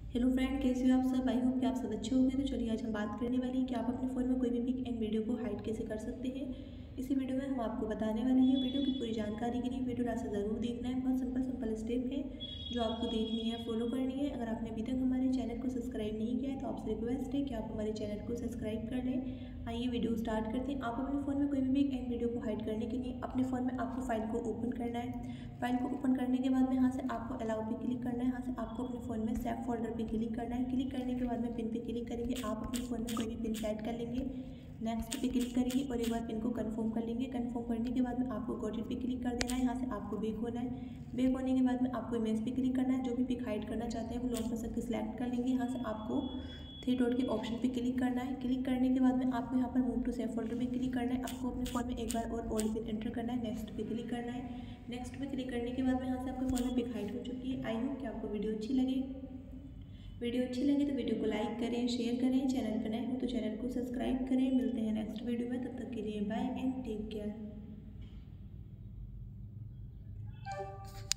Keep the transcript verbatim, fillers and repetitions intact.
Hello friend, कैसे हो आप सब। आई होप कि आप सब अच्छे होंगे। तो चलिए आज हम बात करने वाले हैं कि आप अपने फ़ोन में कोई भी पिक एंड वीडियो को हाइड कैसे कर सकते हैं। इसी वीडियो में हम आपको बताने वाले हैं। वीडियो की पूरी जानकारी के लिए वीडियो लास्ट तक ज़रूर देखना है। बहुत सिंपल सिंपल स्टेप है जो आपको देखनी है, फॉलो करनी है। अगर आपने अभी तक हमारे चैनल को सब्सक्राइब नहीं किया है तो आपसे रिक्वेस्ट है कि आप हमारे चैनल को सब्सक्राइब कर लें। आइए वीडियो स्टार्ट करते हैं। आप अपने फ़ोन में कोई भी पिक एंड वीडियो को हाइड करने के लिए अपने फ़ोन में आपको फाइल को ओपन करना है। फाइल को ओपन करने के बाद में यहाँ से आपको अलाउ पे क्लिक करना है। यहाँ से आपको अपने फ़ोन में सेव फोल्डर पे क्लिक करना है। क्लिक करने के बाद में पिन पे क्लिक करेंगे। आप अपने फ़ोन में कोई भी पिन सेट कर लेंगे। नेक्स्ट पे क्लिक करेंगे और एक बार पिन को कंफर्म कर लेंगे। कंफर्म करने के बाद में आपको गॉट इट पे क्लिक कर देना है। यहाँ से आपको बैक होना है। बैक होने के बाद में आपको इमेज पे क्लिक करना है। जो भी पिक हाइड करना चाहते हैं वो लॉन्ग प्रेस करके सिलेक्ट कर लेंगे। यहाँ से आपको थ्री डॉट के ऑप्शन पे क्लिक करना है। क्लिक करने के बाद में आपको यहाँ पर मूव टू सेव फोल्डर पे क्लिक करना है। आपको अपने फ़ोन में एक बार और ओल्ड पिन एंटर करना है। नेक्स्ट पे क्लिक करना है। नेक्स्ट पे क्लिक करने के बाद में यहाँ से आपके फ़ोन में पिक हाइड हो चुकी है। आई होप कि आपको वीडियो अच्छी लगे। वीडियो अच्छी लगे तो वीडियो को लाइक करें, शेयर करें। चैनल पर नए हो तो चैनल को सब्सक्राइब करें। मिलते हैं नेक्स्ट वीडियो में, तब तक के लिए बाय एंड टेक केयर।